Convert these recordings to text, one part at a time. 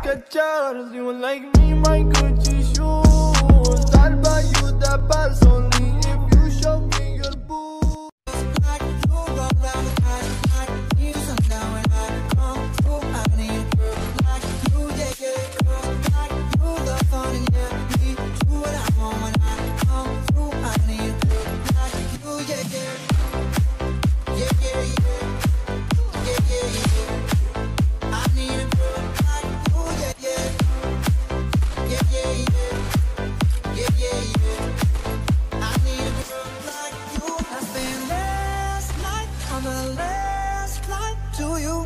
Skechers, you like me, my Gucci shoes. I'll buy you the pants only if you show me your boobs. Like you go round the night, like you sundown when I come through. I need a girl like you, yeah, yeah. Girl like you, the fun and yeah, me do what I want when I come through. I need a girl like you, yeah, yeah. Yeah, yeah, yeah. Yeah, yeah, yeah. I need a girl like you, yeah, yeah. Yeah, yeah, yeah. Yeah, yeah, yeah. I need a girl like you. I spent last night on the last flight to you.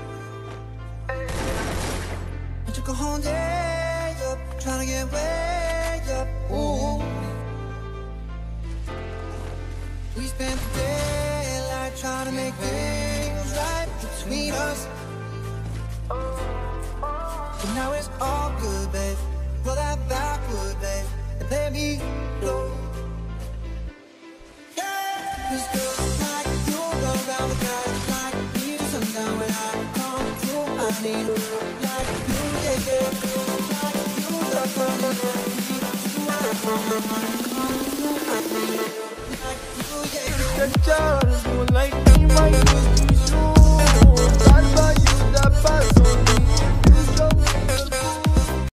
I took a whole day up, trying to get way up. Ooh. We spent the daylight trying to make things right between us. But now it's all good, babe. Roll that backward, babe, and let me go. Yeah. This girl like you go round the night, like me to sundown when I come through. I need a girl like you, yeah, yeah. Girl like you, the fun and me to what I want when I come through. I need a girl like you, yeah, yeah. Skechers, you like me, my Gucci